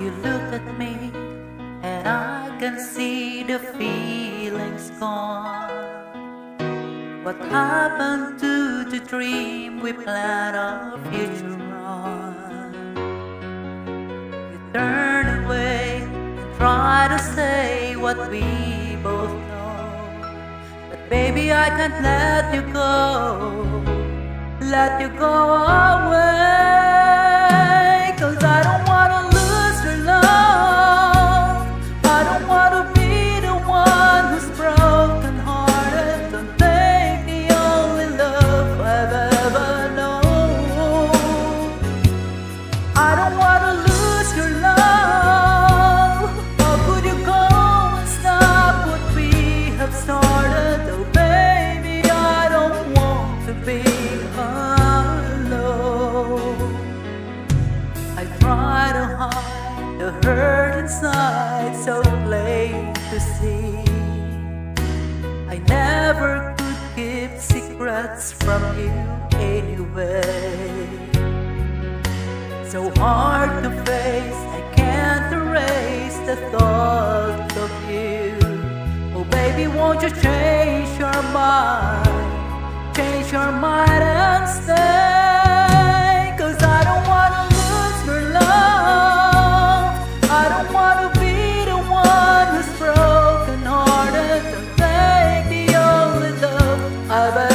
you look at me and I can see the feelings gone. What happened to the dream we planned our future on? You turn away and try to say what we both know, but baby I can't let you go away. 'Cause I don't wanna lose your love. I don't wanna be the one who's broken hearted. Don't take the only love I've ever known. I don't wanna lose your love. How could you go and stop what we have started? Oh baby, I don't want to be alone. I try to hide the hurt inside, so plain to see. I never could keep secrets from you anyway. So hard to face, I can't erase the thought of you. Oh baby, won't you change your mind? Change your mind and stay. 'Cause I don't wanna lose your love. I don't wanna be the one who's broken hearted. Don't take the only love I've